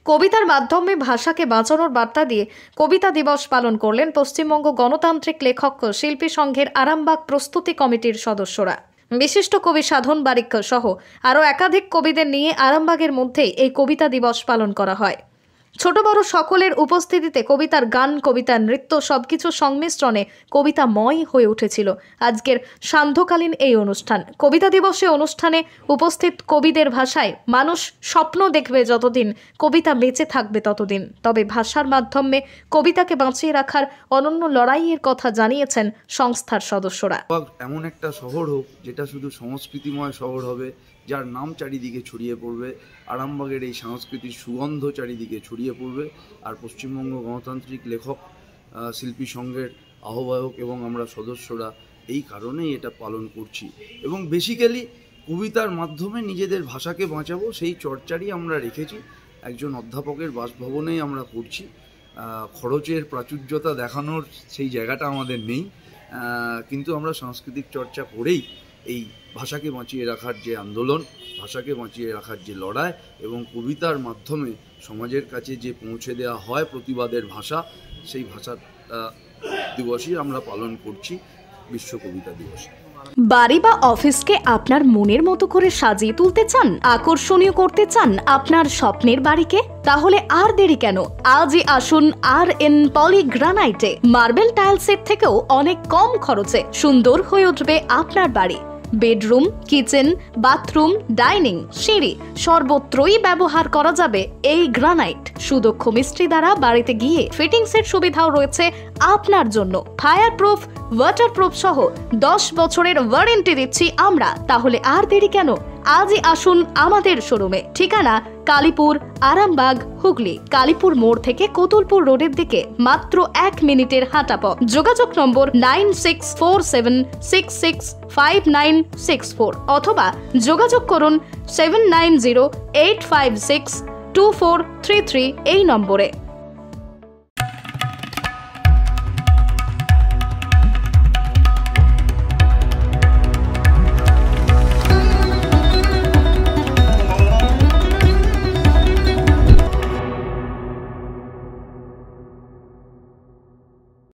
কবিতার মাধ্যমে ভাষাকে বাঁচানোর বার্তা দিয়ে কবিতা দিবস পালন করলেন পশ্চিমবঙ্গ গণতান্ত্রিক লেখক শিল্পী সংঘের আরামবাগ প্রস্তুতি কমিটির সদস্যরা। বিশিষ্ট কবি সাধন বারিক সহ আরও একাধিক কবিদের নিয়ে আরামবাগের মধ্যে এই কবিতা দিবস পালন করা হয়। ছোট বড় সকলের উপস্থিতিতে কবিতার গান, কবিতার নৃত্য সবকিছু সংমিশ্রণে কবিতাময় হয়ে উঠেছিল আজকের সান্ধ্যকালীন এই অনুষ্ঠান। কবিতা দিবসে অনুষ্ঠানে উপস্থিত কবিদের ভাষায় মানুষ স্বপ্ন দেখবে যতদিন, কবিতা বেঁচে থাকবে ততদিন। তবে ভাষার মাধ্যমে কবিতাকে বাঁচিয়ে রাখার অনন্য লড়াইয়ের কথা জানিয়েছেন সংস্থার সদস্যরা। এমন একটা শহর হোক যেটা শুধু সংস্কৃতিময় শহর হবে, যার নাম চারিদিকে ছড়িয়ে পড়বে, আরামবাগের এই সংস্কৃতির সুগন্ধ চারিদিকে ছড়িয়ে পড়বে। আর পশ্চিমবঙ্গ গণতান্ত্রিক লেখক শিল্পী সংঘের আহ্বায়ক এবং আমরা সদস্যরা এই কারণেই এটা পালন করছি এবং বেসিক্যালি কবিতার মাধ্যমে নিজেদের ভাষাকে বাঁচাবো সেই চর্চারই আমরা রেখেছি। একজন অধ্যাপকের বাসভবনেই আমরা করছি। খরচের প্রাচুর্যতা দেখানোর সেই জায়গাটা আমাদের নেই, কিন্তু আমরা সাংস্কৃতিক চর্চা করেই এই ভাষাকে বাঁচিয়ে রাখার যে আন্দোলন, ভাষাকে বাঁচিয়ে রাখার যে লড়াই এবং কবিতার মাধ্যমে সমাজের কাছে যে পৌঁছে দেওয়া হয় প্রতিবাদের ভাষা, সেই ভাষা দিবসই আমরা পালন করছি বিশ্ব কবিতা দিবস। বাড়ি বা অফিসকে আপনার মনের মতো করে সাজিয়ে তুলতে চান, আকর্ষণীয় করতে চান আপনার স্বপ্নের বাড়িকে? তাহলে আর দেরি কেন? আজই আসুন RN পলিগ্রানাইটে। মার্বেল টাইলসের থেকেও অনেক কম খরচে সুন্দর হয়ে উঠবে আপনার বাড়ি। বেডরুম, কিচেন, বাথরুম, ডাইনিং, সিঁড়ি সর্বত্রই ব্যবহার করা যাবে এই গ্রানাইট। সুদক্ষ মিস্ত্রি দ্বারা বাড়িতে গিয়ে ফিটিংসের সুবিধাও রয়েছে আপনার জন্য। ফায়ার প্রুফ, ওয়াটারপ্রুফ সহ 10 বছরের ওয়ারেন্টি দিচ্ছি আমরা। তাহলে আর দেরি কেন? আজই আসুন আমাদের শোরুমে। ঠিকানা কালীপুর, আরামবাগ, হুগলি। কালীপুর মোড় থেকে কতুলপুর রোডের দিকে মাত্র 1 মিনিটের হাঁটা পথ। যোগাযোগ নম্বর 9647665964 অথবা যোগাযোগ করুন 7908562433 এই নম্বরে।